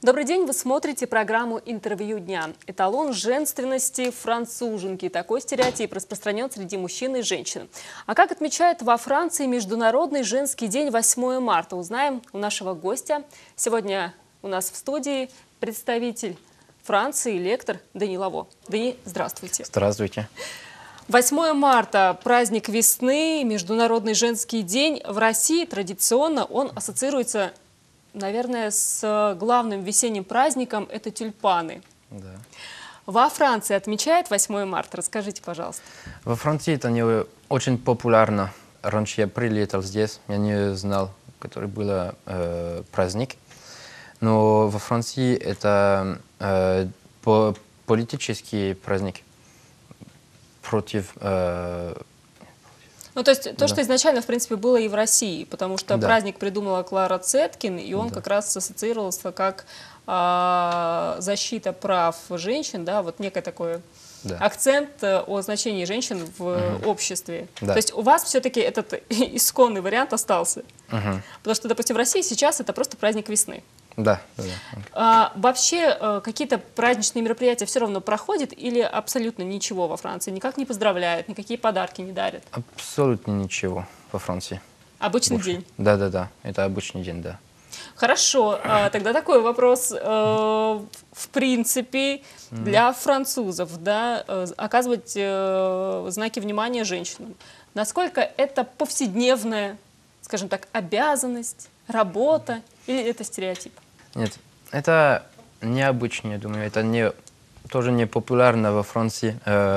Добрый день, вы смотрите программу «Интервью дня». Эталон женственности француженки. Такой стереотип распространен среди мужчин и женщин. А как отмечают во Франции Международный женский день 8 марта? Узнаем у нашего гостя. Сегодня у нас в студии представитель Франции, лектор Дени Лаво. Дени, здравствуйте. Здравствуйте. 8 марта – праздник весны, Международный женский день. В России традиционно он ассоциируется, наверное, с главным весенним праздником – это тюльпаны. Да. Во Франции отмечают 8 марта? Расскажите, пожалуйста. Во Франции это не очень популярно. Раньше я прилетел здесь, я не знал, который был праздник. Но во Франции это политический праздник против... Ну, то есть то, что изначально, в принципе, было и в России, потому что праздник придумала Клара Цеткин, и он как раз ассоциировался как защита прав женщин, да, вот некий такой акцент о значении женщин в обществе. То есть у вас все-таки этот исконный вариант остался, потому что, допустим, в России сейчас это просто праздник весны. Да. Вообще какие-то праздничные мероприятия все равно проходят или абсолютно ничего во Франции? Никак не поздравляют, никакие подарки не дарят? Абсолютно ничего во Франции. Обычный день? Да. Это обычный день, да. Хорошо. Тогда такой вопрос. В принципе, для французов, да, оказывать знаки внимания женщинам. Насколько это повседневная, скажем так, обязанность, работа или это стереотип? Нет, это необычно, я думаю. Это тоже не популярно во Франции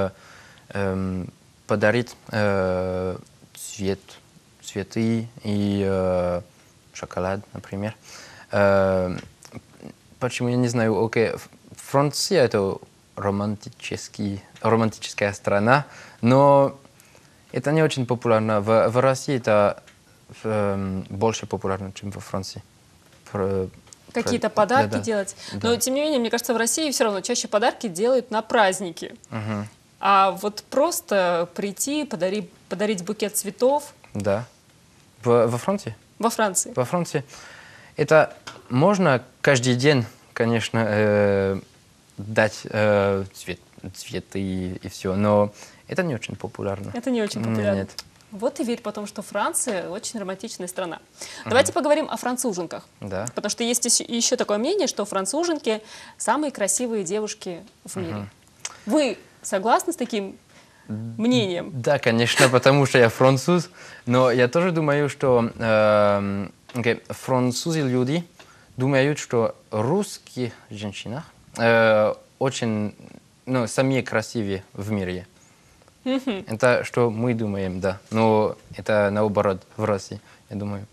подарить цветы и шоколад, например. Почему, я не знаю. Окей, Франция это романтическая страна, но это не очень популярно. В России это больше популярно, чем во Франции. Какие-то подарки делать. Но, тем не менее, мне кажется, в России все равно чаще подарки делают на праздники. А вот просто прийти, подарить букет цветов. Да. Во Франции? Во Франции. Во Франции. Это можно каждый день, конечно, дать цветы и все, но это не очень популярно. Это не очень популярно? Нет. Вот и верь потом, что Франция очень романтичная страна. Давайте поговорим о француженках. Да. Потому что есть еще такое мнение, что француженки самые красивые девушки в мире. Вы согласны с таким мнением? Да, конечно, потому что я француз. Но я тоже думаю, что французы люди думают, что русские женщины очень, самые красивые в мире. Это что мы думаем, да. Но это наоборот в России, я думаю.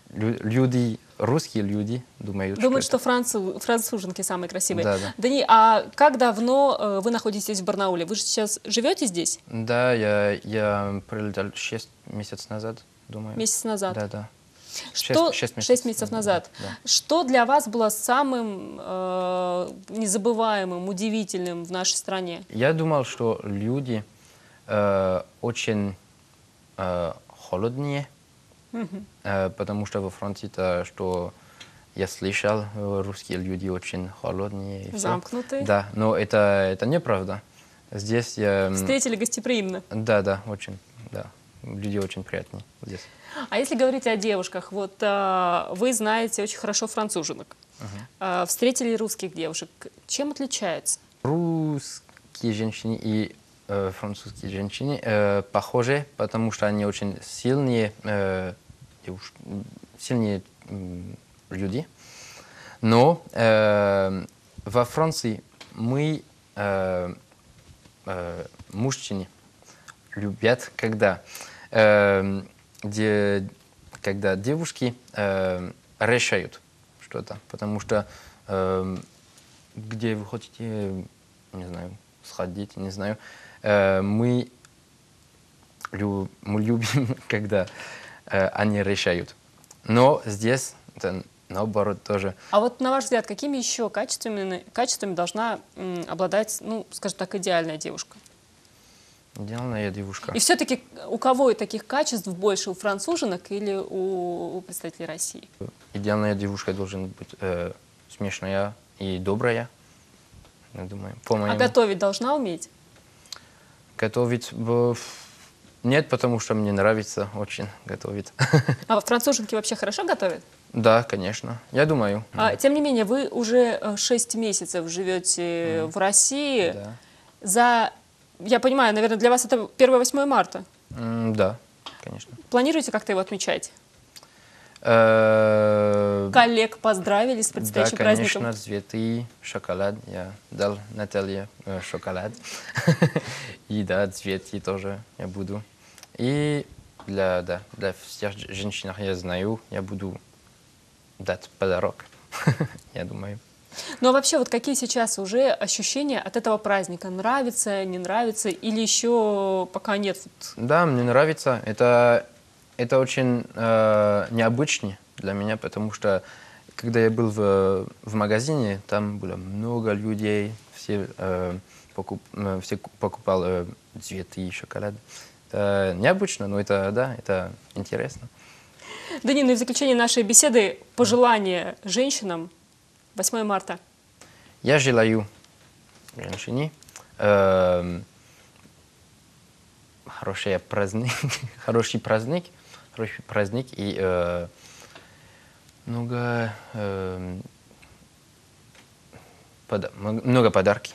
Русские люди думают, что француженки самые красивые. Да. Дани, а как давно вы находитесь в Барнауле? Вы же сейчас живете здесь? Да, я прилетел 6 месяцев назад, думаю. Месяц назад? Да. 6 месяцев назад. Да. Что для вас было самым незабываемым, удивительным в нашей стране? Я думал, что люди очень холодные, потому что во Франции то, что я слышал, русские люди очень холодные. Замкнутые? Да, но это неправда. Здесь я... Встретили гостеприимно? Да, очень, да. Люди очень приятные здесь. А если говорить о девушках, вот вы знаете очень хорошо француженок. Встретили русских девушек. Чем отличаются? Русские женщины и французские женщины похожи, потому что они очень сильные люди. Но во Франции мы, мужчины, любят, когда девушки решают что-то. Потому что где вы хотите, не знаю, сходить, не знаю, мы любим, когда они решают. Но здесь это наоборот тоже. А вот на ваш взгляд, какими еще качествами должна обладать, скажем так, идеальная девушка? Идеальная девушка. И все-таки у кого таких качеств больше, у француженок или у представителей России? Идеальная девушка должен быть смешная и добрая. Я думаю, по-моему. А готовить должна уметь? Готовить нет, потому что мне нравится очень готовить. А француженки вообще хорошо готовят? Да, конечно. Я думаю. Тем не менее, вы уже 6 месяцев живете в России. Да. Я понимаю, наверное, для вас это 1-8 марта. Да, конечно. Планируете как-то его отмечать? Коллег поздравили с предстоящим праздником? Да, конечно, цветы, шоколад. Я дал Наталье шоколад. И да, цветы тоже я буду. И для всех женщин, я знаю, я буду дать подарок, я думаю. Ну а вообще, вот какие сейчас уже ощущения от этого праздника? Нравится, не нравится или еще пока нет? Да, мне нравится. Это очень необычно для меня, потому что когда я был в магазине, там было много людей, все покупали цветы и шоколад. Это необычно, но это интересно. Даниил, ну и в заключение нашей беседы пожелания женщинам 8 марта. Я желаю женщине хороший праздник и много подарки.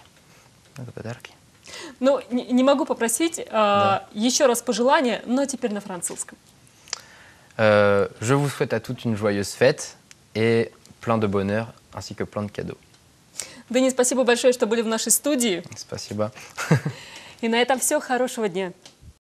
Ну, не могу попросить еще раз пожелания, но теперь на французском. Je vous souhaite à toutes une joyeuse fête et plein de bonheur, ainsi que plein de cadeaux. Даниил, спасибо большое, что были в нашей студии. Спасибо. И на этом все. Хорошего дня.